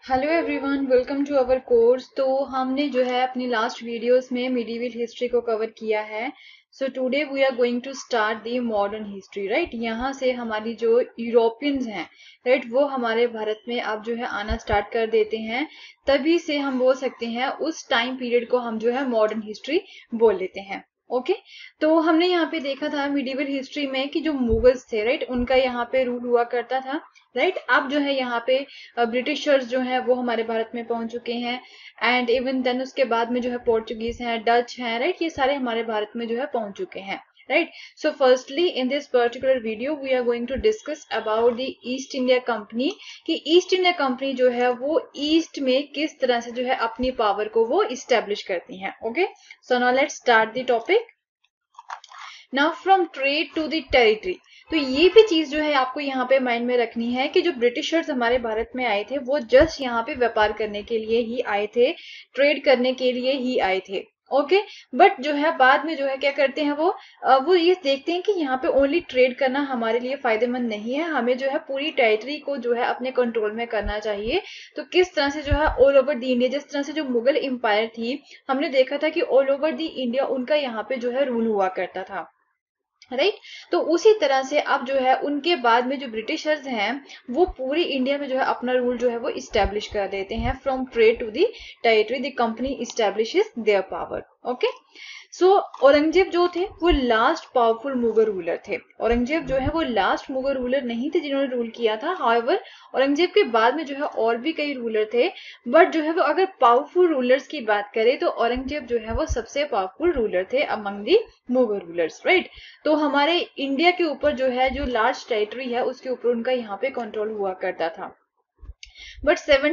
Hello everyone, welcome to our course. तो हमने जो है अपनी लास्ट वीडियोस में मिडिवल हिस्ट्री को कवर किया है। So today we are going to start the modern history, right. यहाँ से हमारी जो यूरोपियंस हैं, राइट, वो हमारे भारत में अब जो है आना स्टार्ट कर देते हैं। तभी से हम बोल सकते हैं उस टाइम पीरियड को हम जो है मॉडर्न हिस्ट्री बोल लेते हैं। ओके तो हमने यहाँ पे देखा था मिडिवल हिस्ट्री में कि जो मुगल्स थे, राइट, उनका यहाँ पे रूल हुआ करता था। राइट, अब जो है यहाँ पे ब्रिटिशर्स जो है वो हमारे भारत में पहुंच चुके हैं। एंड इवन देन उसके बाद में जो है पोर्चुगीज हैं, डच हैं, राइट, ये सारे हमारे भारत में जो है पहुंच चुके हैं। Right, so firstly in this particular video we are going to discuss about the East India company कि ईस्ट इंडिया कंपनी जो है वो ईस्ट में किस तरह से जो है अपनी पावर को वो इस्टेब्लिश करती हैं। Okay, so now let's start the topic. Now from trade to the territory, तो ये भी चीज जो है आपको यहाँ पे माइंड में रखनी है कि जो ब्रिटिशर्स हमारे भारत में आए थे वो जस्ट यहाँ पे व्यापार करने के लिए ही आए थे, ट्रेड करने के लिए ही आए थे। ओके, बट जो है बाद में जो है क्या करते हैं वो ये देखते हैं कि यहाँ पे ओनली ट्रेड करना हमारे लिए फायदेमंद नहीं है, हमें जो है पूरी टेरिटरी को जो है अपने कंट्रोल में करना चाहिए। तो किस तरह से जो है ऑल ओवर द इंडिया, जिस तरह से जो मुगल एम्पायर थी, हमने देखा था कि ऑल ओवर द इंडिया उनका यहाँ पे जो है रूल हुआ करता था। राइट, तो उसी तरह से अब जो है उनके बाद में जो ब्रिटिशर्स हैं वो पूरी इंडिया में जो है अपना रूल जो है वो इस्टेब्लिश कर देते हैं। From trade to the territory the company establishes their power. Okay, so Aurangzeb जो थे वो लास्ट पावरफुल मुगल रूलर थे। औरंगजेब जो है वो लास्ट मुगल रूलर नहीं थे जिन्होंने रूल किया था। हाउएवर औरंगजेब के बाद में जो है और भी कई रूलर थे, बट जो है वो अगर पावरफुल रूलर्स की बात करें तो औरंगजेब जो है वो सबसे पावरफुल रूलर थे among the Mughal rulers. Right, तो हमारे इंडिया के ऊपर जो है जो लार्ज टेरिटरी है उसके ऊपर उनका यहाँ पे कंट्रोल हुआ करता था। बट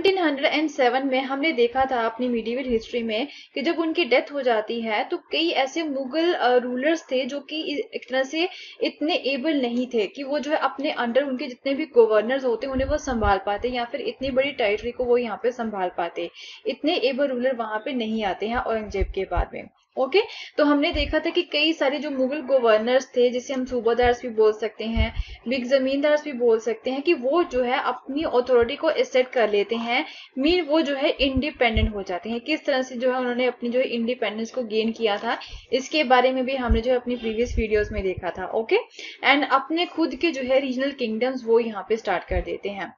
1707 में हमने देखा था अपनी मिडिवल हिस्ट्री में कि जब उनकी डेथ हो जाती है तो कई ऐसे मुगल रूलर्स थे जो कि एक तरह से इतने एबल नहीं थे कि वो जो है अपने अंडर उनके जितने भी गवर्नर्स होते उन्हें वो संभाल पाते या फिर इतनी बड़ी टेरिटरी को वो यहाँ पे संभाल पाते। इतने एबल रूलर वहां पे नहीं आते हैं औरंगजेब के बाद में। ओके, तो हमने देखा था कि कई सारे जो मुगल गवर्नर्स थे, जिसे हम सूबादार्स भी बोल सकते हैं, बिग जमींदार्स भी बोल सकते हैं, कि वो जो है अपनी अथॉरिटी को एसेट कर लेते हैं। मीन वो जो है इंडिपेंडेंट हो जाते हैं। किस तरह से जो है उन्होंने अपनी जो है इंडिपेंडेंस को गेन किया था, इसके बारे में भी हमने जो है अपनी प्रीवियस वीडियोस में देखा था। ओके, एंड अपने खुद के जो है रीजनल किंगडम्स वो यहाँ पे स्टार्ट कर देते हैं।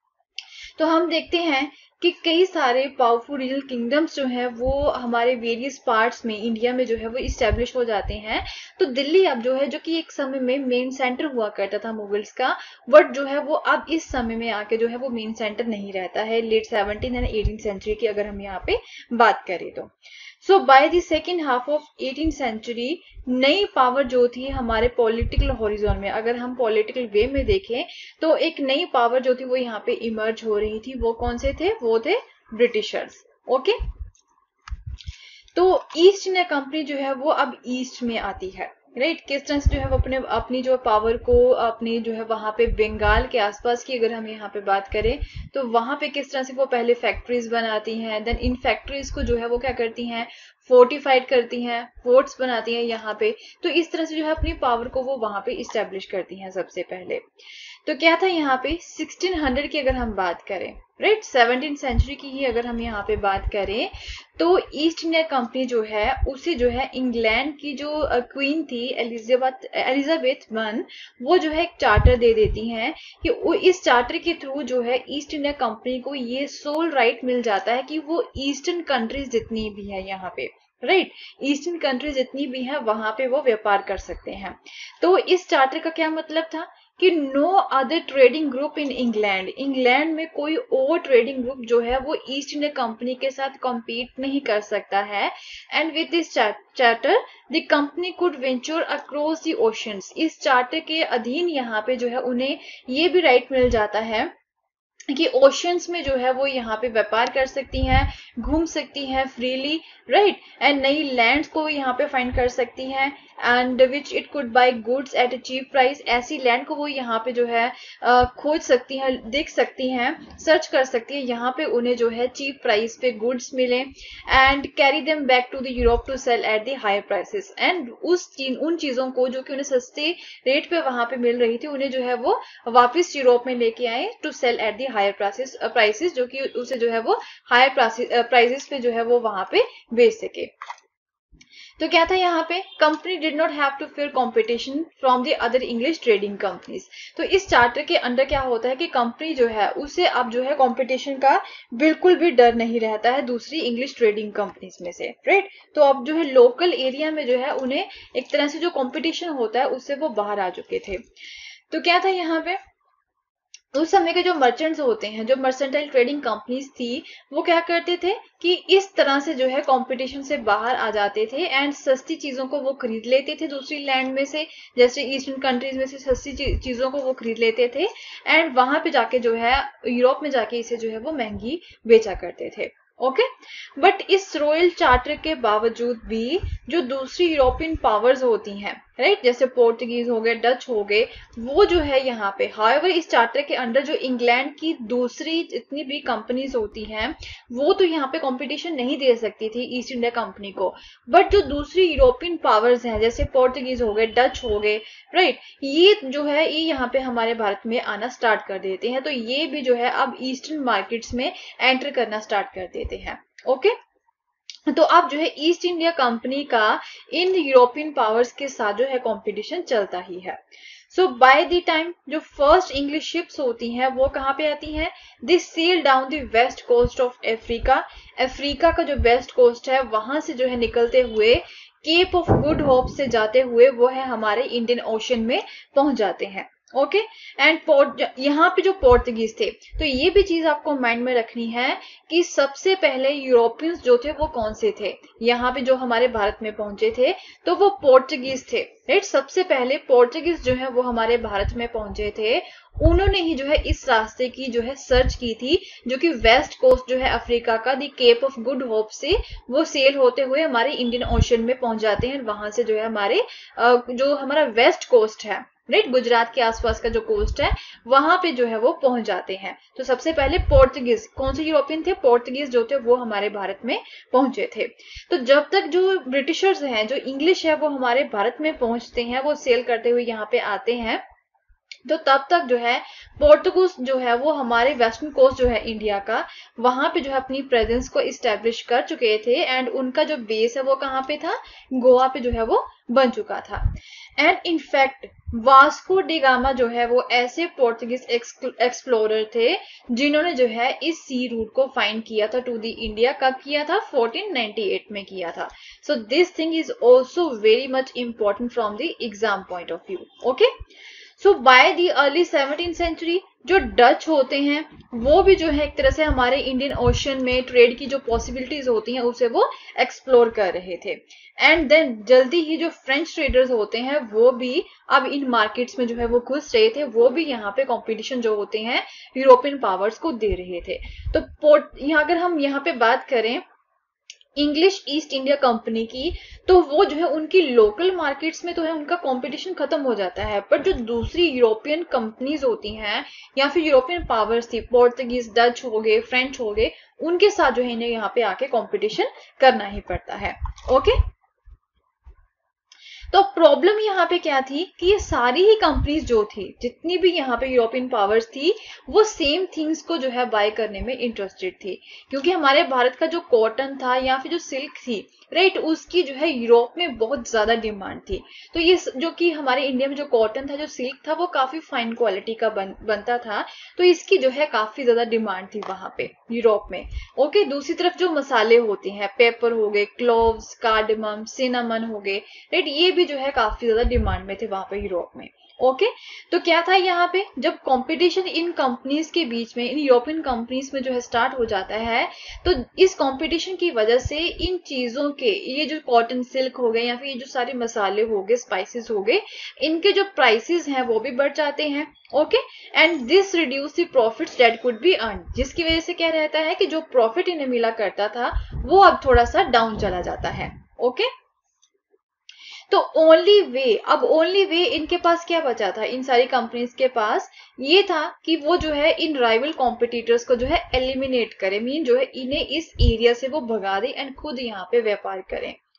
तो हम देखते हैं कि कई सारे पावरफुल रीजनल किंगडम्स जो है वो हमारे वेरियस पार्ट्स में इंडिया में जो है वो इस्टेब्लिश हो जाते हैं। तो दिल्ली अब जो है, जो कि एक समय में मेन सेंटर हुआ करता था मुगल्स का, बट जो है वो अब इस समय में आके जो है वो मेन सेंटर नहीं रहता है। लेट 17 एंड 18 सेंचुरी की अगर हम यहाँ पे बात करें तो so by the second half of 18th century नई पावर जो थी हमारे पॉलिटिकल हॉरिजॉन में, अगर हम पॉलिटिकल वे में देखें तो एक नई पावर जो थी वो यहाँ पे इमर्ज हो रही थी। वो कौन से थे? वो थे ब्रिटिशर्स। ओके, तो ईस्ट इंडिया कंपनी जो है वो अब ईस्ट में आती है। राइट, किस तरह से जो है वो अपनी जो पावर को अपनी जो है वहां पे बंगाल के आसपास की अगर हम यहाँ पे बात करें तो वहां पे किस तरह से वो पहले फैक्ट्रीज बनाती हैं, देन इन फैक्ट्रीज को जो है वो क्या करती हैं, फोर्टिफाइड करती हैं, फोर्ट्स बनाती हैं यहाँ पे। तो इस तरह से जो है अपनी पावर को वो वहां पे इस्टेब्लिश करती हैं सबसे पहले। तो क्या था यहाँ पे 1600 की अगर हम बात करें, राइट, 17th सेंचुरी की ही अगर हम यहाँ पे बात करें तो ईस्ट इंडिया कंपनी जो है उसे जो है इंग्लैंड की जो क्वीन थी एलिजाबेथ वन, वो जो है एक चार्टर दे देती हैं कि वो इस चार्टर के थ्रू जो है ईस्ट इंडिया कंपनी को ये सोल राइट मिल जाता है कि वो ईस्टर्न कंट्रीज जितनी भी है यहाँ पे, राइट, ईस्टर्न कंट्रीज जितनी भी है वहां पे वो व्यापार कर सकते हैं। तो इस चार्टर का क्या मतलब था कि no other trading group in England में कोई और ट्रेडिंग ग्रुप जो है वो ईस्ट इंडिया कंपनी के साथ कॉम्पीट नहीं कर सकता है। And with this charter the company could venture across the oceans. इस चार्टर के अधीन यहाँ पे जो है उन्हें ये भी राइट मिल जाता है कि ओशंस में जो है वो यहाँ पे व्यापार कर सकती हैं, घूम सकती हैं फ्रीली, राइट, एंड नई लैंड्स को यहाँ पे फाइंड कर सकती हैं and which it could buy goods at a cheap price. ऐसी लैंड को वो यहाँ पे जो है खोज सकती हैं, देख सकती हैं, सर्च कर सकती हैं, यहाँ पे उन्हें जो है चीप प्राइस पे गुड्स मिले and carry them back to the Europe to sell at the higher prices. And उन चीजों को जो कि उन्हें सस्ते रेट पे वहां पे मिल रही थी उन्हें जो है वो वापस यूरोप में लेके आए to sell at the higher prices जो कि उसे जो है वो हायर प्राइसेस पे जो है वो वहां पे बेच सके। तो क्या था यहाँ पे, company did not have to fear competition from the other English trading companies. तो इस चार्टर के अंदर क्या होता है कि कंपनी जो है उसे अब जो है कंपटीशन का बिल्कुल भी डर नहीं रहता है दूसरी इंग्लिश ट्रेडिंग कंपनीज में से, राइट। तो अब जो है लोकल एरिया में जो है उन्हें एक तरह से जो कंपटीशन होता है उससे वो बाहर आ चुके थे। तो क्या था यहाँ पे, उस समय के जो मर्चेंट्स होते हैं, जो मर्सेंटाइल ट्रेडिंग कंपनीज थी, वो क्या करते थे कि इस तरह से जो है कंपटीशन से बाहर आ जाते थे एंड सस्ती चीजों को वो खरीद लेते थे दूसरी लैंड में से, जैसे ईस्टर्न कंट्रीज में से सस्ती चीजों को वो खरीद लेते थे एंड वहां पे जाके जो है यूरोप में जाके इसे जो है वो महंगी बेचा करते थे। ओके, बट इस रॉयल चार्टर के बावजूद भी जो दूसरी यूरोपियन पावर्स होती हैं, राइट, जैसे पोर्तुगीज हो गए, डच हो गए, वो जो है यहाँ पे हाउएवर इस चार्टर के अंडर जो इंग्लैंड की दूसरी जितनी भी कंपनीज होती हैं वो तो यहाँ पे कंपटीशन नहीं दे सकती थी ईस्ट इंडिया कंपनी को, बट जो दूसरी यूरोपियन पावर्स हैं जैसे पोर्तुगीज हो गए, डच हो गए, राइट, ये जो है ये यहाँ पे हमारे भारत में आना स्टार्ट कर देते हैं। तो ये भी जो है अब ईस्टर्न मार्केट्स में एंटर करना स्टार्ट कर देते हैं। ओके, तो अब जो है ईस्ट इंडिया कंपनी का इन यूरोपियन पावर्स के साथ जो है कंपटीशन चलता ही है। सो बाय द टाइम जो फर्स्ट इंग्लिश शिप्स होती हैं वो कहाँ पे आती हैं, they sail down the west coast of Africa. Africa का जो वेस्ट कोस्ट है वहां से जो है निकलते हुए केप ऑफ गुड होप से जाते हुए वो है हमारे इंडियन ओशन में पहुंच जाते हैं। ओके, एंड यहाँ पे जो पोर्तुगीज थे, तो ये भी चीज आपको माइंड में रखनी है कि सबसे पहले यूरोपियंस जो थे वो कौन से थे, यहाँ पे जो हमारे भारत में पहुंचे थे तो वो पोर्तुगीज थे, राइट। सबसे पहले पोर्तुगीज जो है वो हमारे भारत में पहुंचे थे, उन्होंने ही जो है इस रास्ते की जो है सर्च की थी जो कि वेस्ट कोस्ट जो है अफ्रीका का the Cape of Good Hope से वो सेल होते हुए हमारे इंडियन ओशन में पहुंच जाते हैं। वहां से जो है हमारे जो हमारा वेस्ट कोस्ट है, राइट, गुजरात के आसपास का जो कोस्ट है वहां पे जो है वो पहुंच जाते हैं। तो सबसे पहले पोर्तुगीज, कौन से यूरोपियन थे, पोर्तुगीज जो थे वो हमारे भारत में पहुंचे थे। तो जब तक जो ब्रिटिशर्स हैं, जो इंग्लिश है वो हमारे भारत में पहुंचते हैं, वो सेल करते हुए यहाँ पे आते हैं, तो तब तक जो है पोर्तुगीज जो है वो हमारे वेस्टर्न कोस्ट जो है इंडिया का, वहां पे जो है अपनी प्रेजेंस को इस्टेब्लिश कर चुके थे एंड उनका जो बेस है वो कहाँ पे था, गोवा पे जो है वो बन चुका था। And in fact Vasco da Gama जो है वो ऐसे पोर्तुगीज एक्सप्लोरर थे जिन्होंने जो है इस सी रूट को फाइंड किया था टू दी इंडिया। कब किया था, 1498 में किया था। So this thing is also very much important from the exam point of view. Okay, so by the early 17th century जो डच होते हैं वो भी जो है एक तरह से हमारे इंडियन ओशन में ट्रेड की जो पॉसिबिलिटीज होती हैं उसे वो एक्सप्लोर कर रहे थे। एंड देन जल्दी ही जो फ्रेंच ट्रेडर्स होते हैं वो भी अब इन मार्केट्स में जो है वो घुस रहे थे, वो भी यहाँ पे कंपटीशन जो होते हैं यूरोपियन पावर्स को दे रहे थे। तो अगर हम यहाँ पे बात करें इंग्लिश ईस्ट इंडिया कंपनी की, तो वो जो है उनकी लोकल मार्केट्स में तो है उनका कंपटीशन खत्म हो जाता है, पर जो दूसरी यूरोपियन कंपनीज होती हैं या फिर यूरोपियन पावर्स थी, पोर्तुगीज, डच हो गए, फ्रेंच हो गए, उनके साथ जो है इन्हें यहाँ पे आके कंपटीशन करना ही पड़ता है। ओके, तो प्रॉब्लम यहाँ पे क्या थी कि ये सारी ही कंपनीज जो थी, जितनी भी यहाँ पे यूरोपियन पावर्स थी, वो सेम थिंग्स को जो है बाय करने में इंटरेस्टेड थी, क्योंकि हमारे भारत का जो कॉटन था या फिर जो सिल्क थी, राइट, उसकी जो है यूरोप में बहुत ज्यादा डिमांड थी। तो ये जो कि हमारे इंडिया में जो कॉटन था, जो सिल्क था, वो काफी फाइन क्वालिटी का बनता था, तो इसकी जो है काफी ज्यादा डिमांड थी वहां पे यूरोप में। ओके, दूसरी तरफ जो मसाले होते हैं, पेपर हो गए, क्लोव्स, कार्डमम, सिनेमन हो गए, राइट, ये भी जो है काफी ज्यादा डिमांड में थे वहां पे यूरोप में। ओके, तो क्या था यहाँ पे, जब कंपटीशन इन कंपनीज के बीच में, इन यूरोपियन कंपनीज में जो है स्टार्ट हो जाता है, तो इस कंपटीशन की वजह से इन चीजों के, ये जो कॉटन, सिल्क हो गए या फिर ये जो सारे मसाले हो गए, स्पाइसेस हो गए, इनके जो प्राइसेस हैं वो भी बढ़ जाते हैं। Okay, and this reduce the profits that could be earn, जिसकी वजह से क्या रहता है कि जो प्रॉफिट इन्हें मिला करता था वो अब थोड़ा सा डाउन चला जाता है। ओके, तो ओनली वे इनके पास क्या बचा था, इन सारी कंपनीज के पास ये था कि वो जो है इन राइवल कॉम्पिटिटर्स को जो है एलिमिनेट करें, मीन जो है इन्हें इस एरिया से वो भगा दे एंड खुद यहाँ पे व्यापार करें।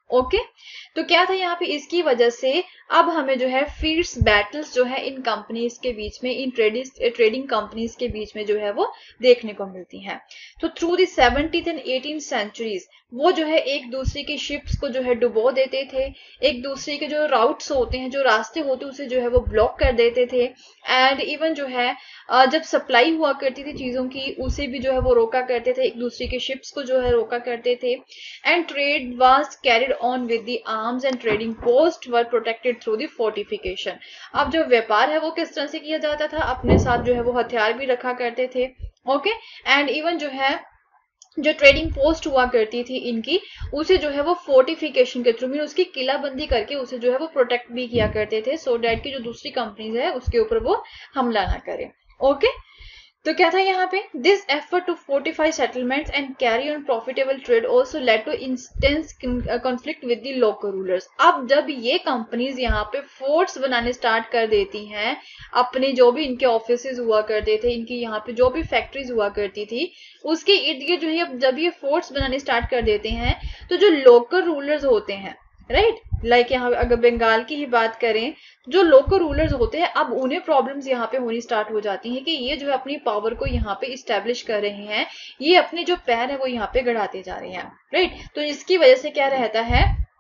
ओके तो क्या था यहाँ पे, इसकी वजह से अब हमें जो है फीड्स बैटल्स जो है इन कंपनीज के बीच में, इन ट्रेडिंग कंपनीज के बीच में जो है वो देखने को मिलती हैं। तो through the 17th and 18th centuries वो जो है एक दूसरे की शिप्स को जो है डुबो देते थे, एक दूसरे के जो राउट्स होते हैं, जो रास्ते होते हैं, उसे जो है वो ब्लॉक कर देते थे। एंड इवन जो है जब सप्लाई हुआ करती थी चीजों की, उसे भी जो है वो रोका करते थे, एक दूसरे के शिप्स को जो है रोका करते थे। And trade was carried on with the arms and trading post were protected through the fortification. अब जो व्यापार है वो किस तरह से किया जाता था, अपने साथ जो है वो हथियार भी रखा करते थे। ओके एंड इवन जो है जो ट्रेडिंग पोस्ट हुआ करती थी इनकी, उसे जो है वो फोर्टिफिकेशन के थ्रू, मीन उसकी किलाबंदी करके उसे जो है वो प्रोटेक्ट भी किया करते थे, सो डैट की जो दूसरी कंपनीज है उसके ऊपर वो हमला ना करे। ओके तो क्या था यहाँ पे, this effort to fortify settlements and carry on profitable trade also led to intense conflict with the local rulers. अब जब ये कंपनीज यहाँ पे फोर्ट्स बनाने स्टार्ट कर देती हैं, अपने जो भी इनके ऑफिसेज हुआ करते थे, इनकी यहाँ पे जो भी फैक्ट्रीज हुआ करती थी, उसके इर्द गिर्द जो है जब ये फोर्ट्स बनाने स्टार्ट कर देते हैं, तो जो लोकल रूलर्स होते हैं, राइट, लाइक यहाँ अगर बंगाल की ही बात करें, जो लोकल रूलर्स होते हैं, अब उन्हें प्रॉब्लम्स यहाँ पे होनी स्टार्ट हो जाती हैं कि ये जो है अपनी पावर को यहाँ पे इस्टेब्लिश कर रहे हैं, ये अपने जो पैर है वो यहाँ पे गड़ाते जा रहे हैं, राइट। तो इसकी वजह से क्या रहता है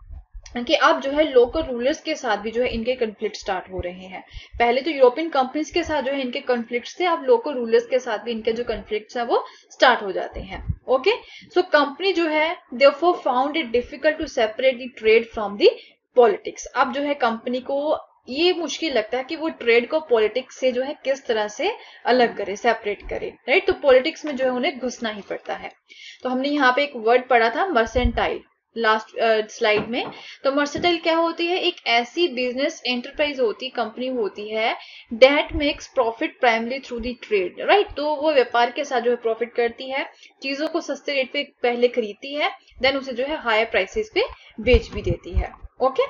कि अब जो है लोकल रूलर्स के साथ भी जो है इनके कॉन्फ्लिक्ट स्टार्ट हो रहे हैं। पहले तो यूरोपियन कंपनीज के साथ जो है इनके कॉन्फ्लिक्ट्स थे, अब लोकल रूलर्स के साथ भी इनके जो कॉन्फ्लिक्ट्स है वो स्टार्ट हो जाते हैं। ओके सो कंपनी जो है therefore found it difficult to separate the trade from the politics. अब जो है कंपनी को ये मुश्किल लगता है कि वो ट्रेड को पॉलिटिक्स से जो है किस तरह से अलग करे, सेपरेट करे, राइट। तो पॉलिटिक्स में जो है उन्हें घुसना ही पड़ता है। तो हमने यहाँ पे एक वर्ड पढ़ा था मर्सेंटाइल लास्ट स्लाइड में। तो मर्सेंटाइल क्या होती है, एक ऐसी बिजनेस एंटरप्राइज होती, कंपनी होती है that makes profit primary through the trade, right. तो वो व्यापार के साथ जो है प्रॉफिट करती है, चीजों को सस्ते रेट पे पहले खरीदती है, देन उसे जो है हायर प्राइसेस पे बेच भी देती है। Okay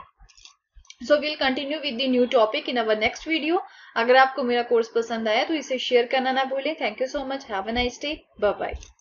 so will continue with the new topic in our next video. अगर आपको मेरा कोर्स पसंद आया तो इसे शेयर करना ना भूलें। Thank you so much, have a nice day, bye bye.